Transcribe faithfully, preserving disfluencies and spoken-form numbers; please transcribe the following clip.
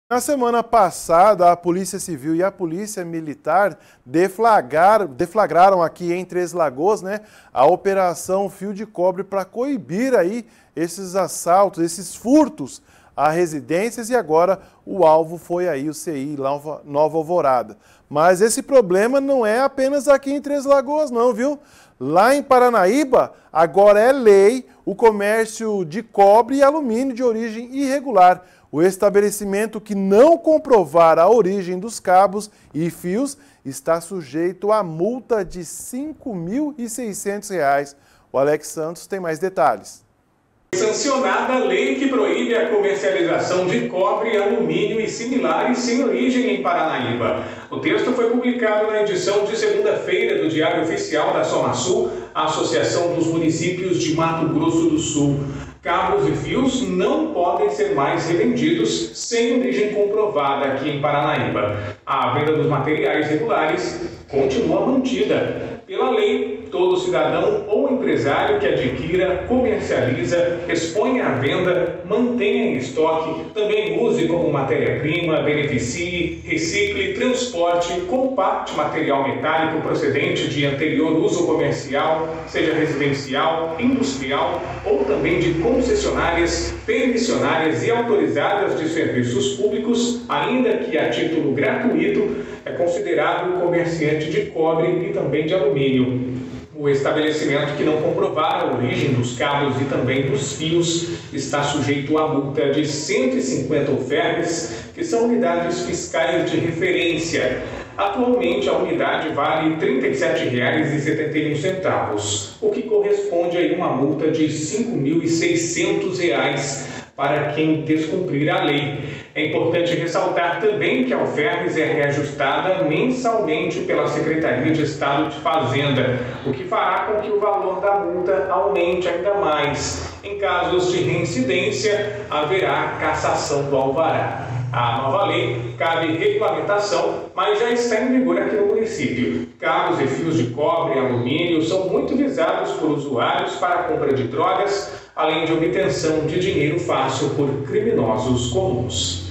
Na semana passada, a Polícia Civil e a Polícia Militar deflagraram, deflagraram aqui em Três Lagoas, né, a Operação Fio de Cobre para coibir aí esses assaltos, esses furtos a residências, e agora o alvo foi aí o C I Nova, Nova Alvorada. Mas esse problema não é apenas aqui em Três Lagoas não, viu? Lá em Paranaíba, agora é lei o comércio de cobre e alumínio de origem irregular. O estabelecimento que não comprovar a origem dos cabos e fios está sujeito a multa de cinco mil e seiscentos reais. O Alex Santos tem mais detalhes. Sancionada a lei que proíbe a comercialização de cobre, alumínio e similares sem origem em Paranaíba. O texto foi publicado na edição de segunda-feira do Diário Oficial da SOMASUL, a Associação dos Municípios de Mato Grosso do Sul. Cabos e fios não podem ser mais revendidos sem origem comprovada aqui em Paranaíba. A venda dos materiais regulares continua mantida. Pela lei, todo cidadão ou empresário que adquira, comercializa, exponha à venda, mantenha em estoque, também use como matéria-prima, beneficie, recicle, transporte, compacte material metálico procedente de anterior uso comercial, seja residencial, industrial ou também de concessionárias, permissionárias e autorizadas de serviços públicos, ainda que a título gratuito, é considerado comerciante de cobre e também de alumínio. O estabelecimento que não comprovar a origem dos cabos e também dos fios está sujeito à multa de cento e cinquenta alferes, que são unidades fiscais de referência. Atualmente, a unidade vale trinta e sete reais e setenta e um centavos, o que corresponde a uma multa de cinco mil e seiscentos reais para quem descumprir a lei. É importante ressaltar também que a alferes é reajustada mensalmente pela Secretaria de Estado de Fazenda, o que fará com que o valor da multa aumente ainda mais. Em casos de reincidência, haverá cassação do alvará. A nova lei cabe regulamentação, mas já está em vigor aqui no município. Cabos e fios de cobre e alumínio são muito visados por usuários para a compra de drogas, além de obtenção de dinheiro fácil por criminosos comuns.